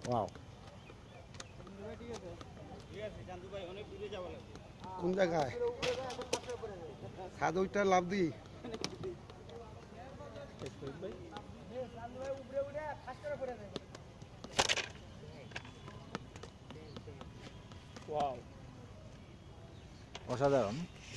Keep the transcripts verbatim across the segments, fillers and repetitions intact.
Wow কোন জায়গায় ছাদ ওইটা লাভ দিই ওয়াও অসাধারণ।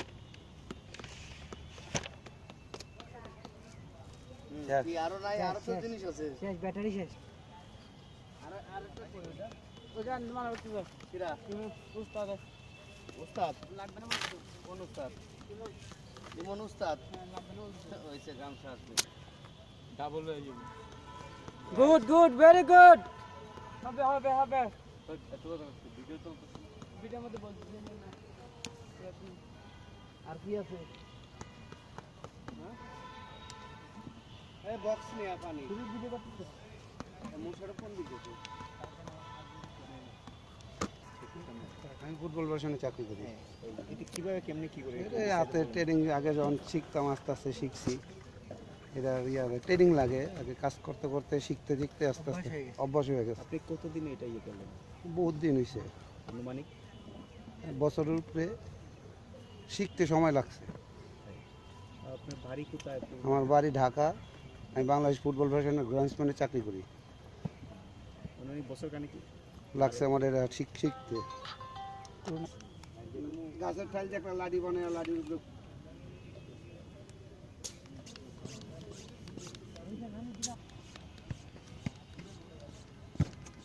আরো নাই, আরো তো জিনিস আছে। শেষ ব্যাটারি শেষ আরো আরেকটা কই ওটা? ওটা মানে হচ্ছে কিরা? উস্তাদ উস্তাদ? লাগবে না মানে কোন উস্তাদ? ইমন উস্তাদ? লাগবে না হইছে গামছা আসবে। ডাবল হয়ে যাবে গুড গুড ভেরি গুড হবে হবে হবে ভিডিও তো ভিডিওর মধ্যে বলছি না আর কি আছে? এই বক্স নিয়ে পানি। তুমি ভিডিও করতেছো মুশার কোন দিকে? আমি ফুটবল ভার্সনে চাকরি করি এটা কিভাবে কেমনে কি করে? এটা হাতে ট্রেনিং আগে যখন শিখতাম আস্তে আস্তে শিখছি এটা ইয়ারে ট্রেনিং লাগে আগে কাজ করতে করতে শিখতে শিখতে আস্তে আস্তে অভ্যাস হয়ে গেছে আপনি কতদিন এটা ইয়ে করলেন বহুত দিন হয়েছে আনুমানিক? বছরের উপরে শিখতে সময় লাগছে আপনার বাড়ি কোথায়? আমার বাড়ি ঢাকা আমি বাংলাদেশ ফুটবল ফেডারেশনের গ্রাউন্ডসম্যানে চাকরি করি আনুমানিক বছর কানে কি লাগছে আমার এটা শিখ শিখতে গাছের ঠাল যে একটা লাডি বানায় লাডির